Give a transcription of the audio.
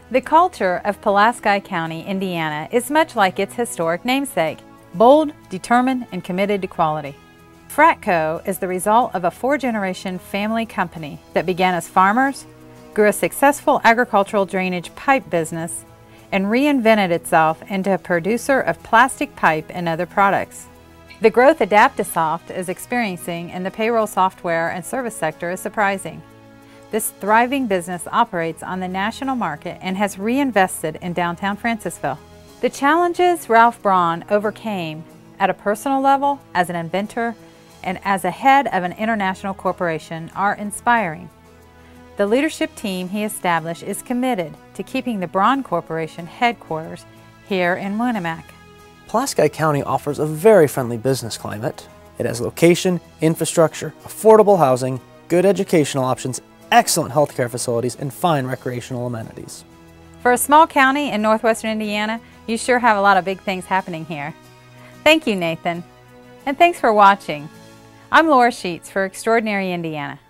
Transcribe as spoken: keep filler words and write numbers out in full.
The culture of Pulaski County, Indiana is much like its historic namesake, bold, determined, and committed to quality. Fratco is the result of a four-generation family company that began as farmers, grew a successful agricultural drainage pipe business, and reinvented itself into a producer of plastic pipe and other products. The growth Adaptasoft is experiencing in the payroll software and service sector is surprising. This thriving business operates on the national market and has reinvested in downtown Francisville. The challenges Ralph Braun overcame at a personal level, as an inventor, and as a head of an international corporation are inspiring. The leadership team he established is committed to keeping the Braun Corporation headquarters here in Winnemac. Pulaski County offers a very friendly business climate. It has location, infrastructure, affordable housing, good educational options, excellent healthcare facilities, and fine recreational amenities. For a small county in northwestern Indiana, you sure have a lot of big things happening here. Thank you, Nathan, and thanks for watching. I'm Laura Sheets for Extraordinary Indiana.